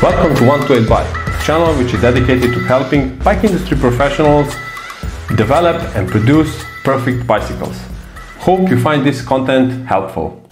Welcome to 128 Bike, a channel which is dedicated to helping bike industry professionals develop and produce perfect bicycles. Hope you find this content helpful.